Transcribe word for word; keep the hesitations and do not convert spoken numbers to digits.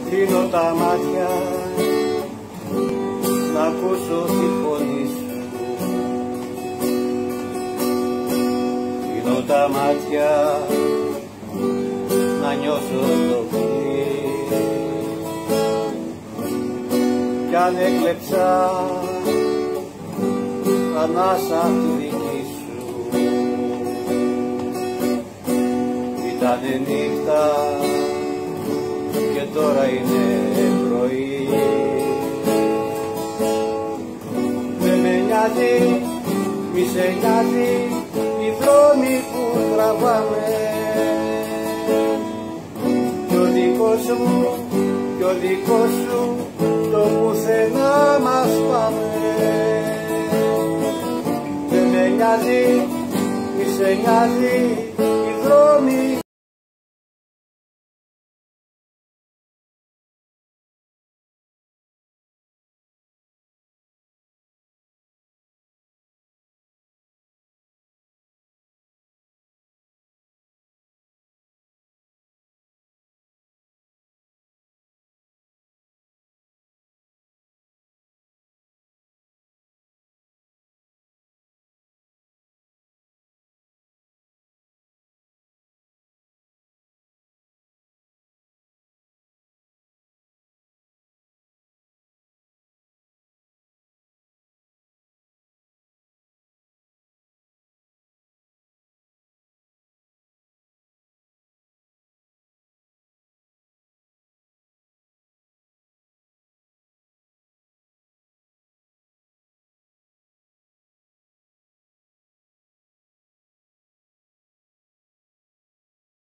κλείνω τα μάτια να ακούσω τη φωνή σου. Κλείνω τα μάτια να νιώσω το φιλί. Κι αν έκλεψα ανάσα τη δική σου, ήτανε νύχτα και τώρα είναι πρωί. Δεν με νοιάζει, μη σε νοιάζει οι δρόμοι που τραβάμε, κι ο δικός μου, κι ο δικός σου το πουθενά μας πάμε. Δεν με νοιάζει, μη σε νοιάζει οι δρόμοι